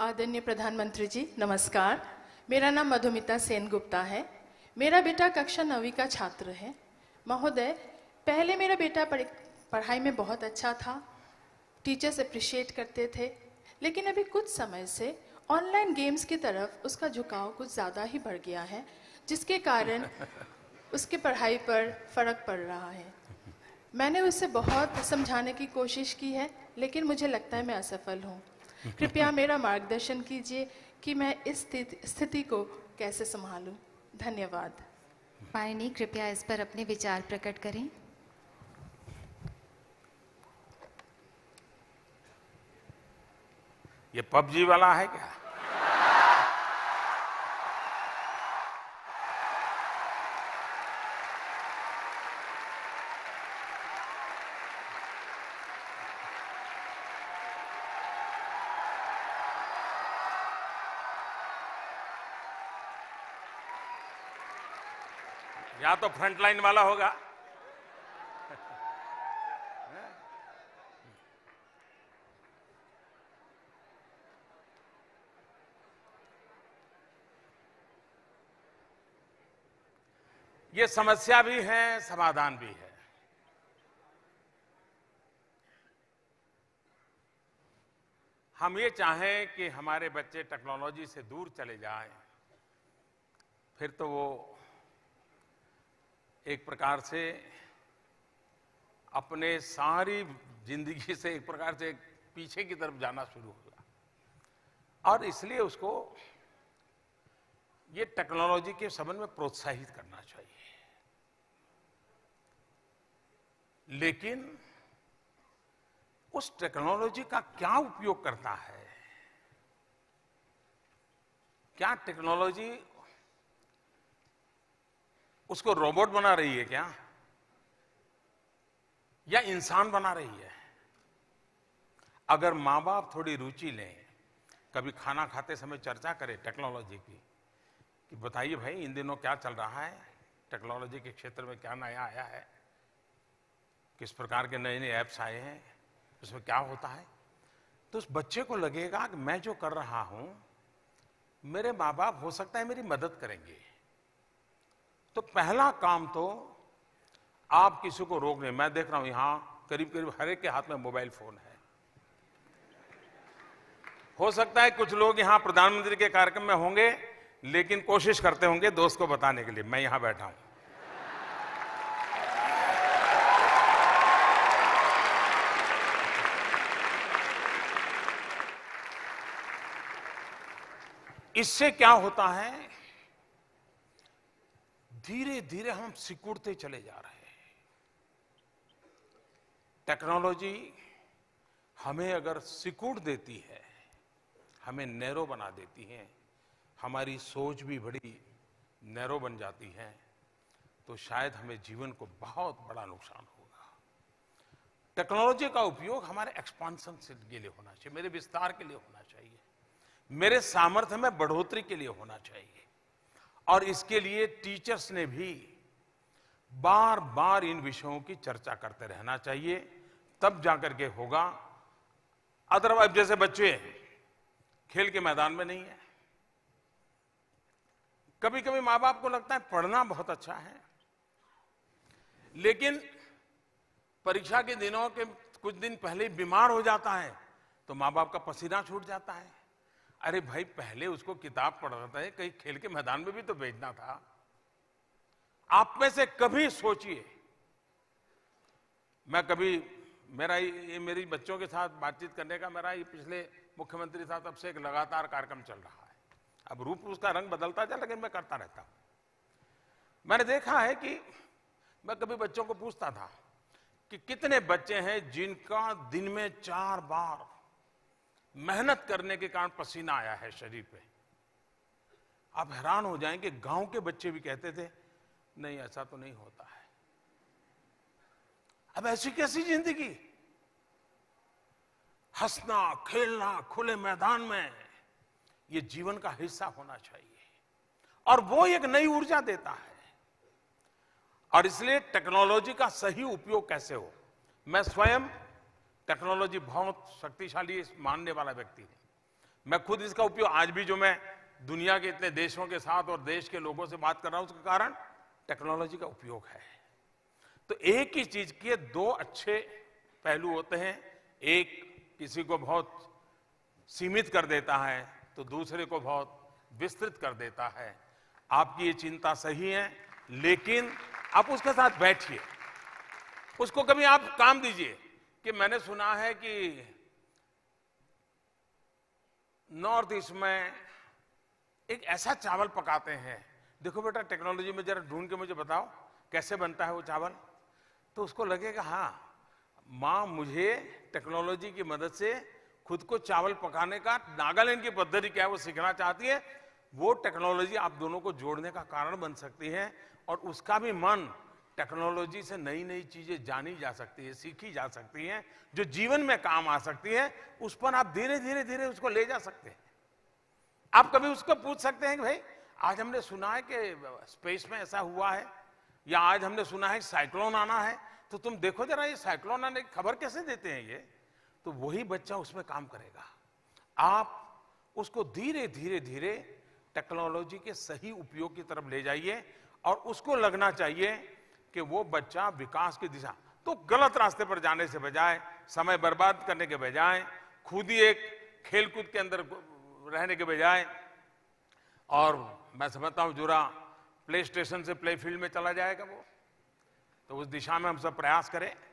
आदरणीय प्रधानमंत्री जी नमस्कार। मेरा नाम मधुमिता सेनगुप्ता है। मेरा बेटा कक्षा 9वीं का छात्र है। महोदय, पहले मेरा बेटा पढ़ाई में बहुत अच्छा था, टीचर्स अप्रिशिएट करते थे, लेकिन अभी कुछ समय से ऑनलाइन गेम्स की तरफ उसका झुकाव कुछ ज़्यादा ही बढ़ गया है, जिसके कारण उसके पढ़ाई पर फर्क पड़ रहा है। मैंने उसे बहुत समझाने की कोशिश की है, लेकिन मुझे लगता है मैं असफल हूँ। कृपया मेरा मार्गदर्शन कीजिए कि मैं इस स्थिति को कैसे संभालूं। धन्यवाद। माननीय, कृपया इस पर अपने विचार प्रकट करें। ये पबजी वाला है क्या? या तो फ्रंटलाइन वाला होगा। ये समस्या भी है, समाधान भी है। हम ये चाहें कि हमारे बच्चे टेक्नोलॉजी से दूर चले जाएं, फिर तो वो एक प्रकार से अपने सारी जिंदगी से एक प्रकार से पीछे की तरफ जाना शुरू होगा। और इसलिए उसको ये टेक्नोलॉजी के संबंध में प्रोत्साहित करना चाहिए। लेकिन उस टेक्नोलॉजी का क्या उपयोग करता है? क्या टेक्नोलॉजी उसको रोबोट बना रही है क्या, या इंसान बना रही है? अगर माँ बाप थोड़ी रुचि लें, कभी खाना खाते समय चर्चा करें टेक्नोलॉजी की, कि बताइए भाई इन दिनों क्या चल रहा है, टेक्नोलॉजी के क्षेत्र में क्या नया आया है, किस प्रकार के नए नए ऐप्स आए हैं, उसमें क्या होता है, तो उस बच्चे को लगेगा कि मैं जो कर रहा हूं मेरे माँ बाप हो सकता है मेरी मदद करेंगे। तो पहला काम तो आप किसी को रोक नहीं। मैं देख रहा हूं यहां करीब करीब हर एक के हाथ में मोबाइल फोन है। हो सकता है कुछ लोग यहां प्रधानमंत्री के कार्यक्रम में होंगे, लेकिन कोशिश करते होंगे दोस्त को बताने के लिए मैं यहां बैठा हूं। इससे क्या होता है, धीरे धीरे हम सिकुड़ते चले जा रहे हैं। टेक्नोलॉजी हमें अगर सिकुड़ देती है, हमें नैरो बना देती है, हमारी सोच भी बड़ी नैरो बन जाती है, तो शायद हमें जीवन को बहुत बड़ा नुकसान होगा। टेक्नोलॉजी का उपयोग हमारे एक्सपांशन के लिए होना चाहिए, मेरे विस्तार के लिए होना चाहिए, मेरे सामर्थ्य में बढ़ोतरी के लिए होना चाहिए। और इसके लिए टीचर्स ने भी बार बार इन विषयों की चर्चा करते रहना चाहिए, तब जाकर के होगा। अदरवाइज जैसे बच्चे खेल के मैदान में नहीं है, कभी कभी माँ बाप को लगता है पढ़ना बहुत अच्छा है, लेकिन परीक्षा के दिनों के कुछ दिन पहले बीमार हो जाता है तो माँ बाप का पसीना छूट जाता है। अरे भाई, पहले उसको किताब पढ़ाता है, कहीं खेल के मैदान में भी तो भेजना था। आप में से कभी सोचिए, मैं कभी मेरी बच्चों के साथ बातचीत करने का मेरा ये पिछले मुख्यमंत्री था तब से एक लगातार कार्यक्रम चल रहा है। अब रूप उसका रंग बदलता जाए, लेकिन मैं करता रहता हूं। मैंने देखा है कि मैं कभी बच्चों को पूछता था कि कितने बच्चे हैं जिनका दिन में 4 बार मेहनत करने के कारण पसीना आया है शरीर पे। आप हैरान हो जाएंगे, गांव के बच्चे भी कहते थे नहीं ऐसा तो नहीं होता है। अब ऐसी कैसी जिंदगी? हंसना खेलना खुले मैदान में, ये जीवन का हिस्सा होना चाहिए, और वो एक नई ऊर्जा देता है। और इसलिए टेक्नोलॉजी का सही उपयोग कैसे हो, मैं स्वयं टेक्नोलॉजी बहुत शक्तिशाली मानने वाला व्यक्ति हूं। मैं खुद इसका उपयोग आज भी जो मैं दुनिया के इतने देशों के साथ और देश के लोगों से बात कर रहा हूं, उसका कारण टेक्नोलॉजी का उपयोग है। तो एक ही चीज के दो अच्छे पहलू होते हैं, एक किसी को बहुत सीमित कर देता है तो दूसरे को बहुत विस्तृत कर देता है। आपकी ये चिंता सही है, लेकिन आप उसके साथ बैठिए, उसको कभी आप काम दीजिए। कि मैंने सुना है कि नॉर्थ ईस्ट में एक ऐसा चावल पकाते हैं, देखो बेटा टेक्नोलॉजी में जरा ढूंढ के मुझे बताओ कैसे बनता है वो चावल। तो उसको लगेगा हाँ माँ मुझे टेक्नोलॉजी की मदद से खुद को चावल पकाने का नागालैंड की पद्धति क्या है वो सीखना चाहती है। वो टेक्नोलॉजी आप दोनों को जोड़ने का कारण बन सकती है और उसका भी मन टेक्नोलॉजी से नई नई चीजें जानी जा सकती है, सीखी जा सकती हैं, जो जीवन में काम आ सकती है। उस पर आप धीरे धीरे धीरे उसको ले जा सकते हैं। आप कभी उसको पूछ सकते हैं कि भाई आज हमने सुना है कि स्पेस में ऐसा हुआ है, या आज हमने सुना है साइक्लोन आना है, तो तुम देखो जरा ये साइक्लोन आने की खबर कैसे देते हैं ये। तो वही बच्चा उसमें काम करेगा। आप उसको धीरे धीरे धीरे टेक्नोलॉजी के सही उपयोग की तरफ ले जाइए और उसको लगना चाहिए कि वो बच्चा विकास की दिशा, तो गलत रास्ते पर जाने से बजाय, समय बर्बाद करने के बजाय, खुद ही एक खेलकूद के अंदर रहने के बजाय, और मैं समझता हूं जुरा प्ले स्टेशन से प्ले फील्ड में चला जाएगा वो, तो उस दिशा में हम सब प्रयास करें।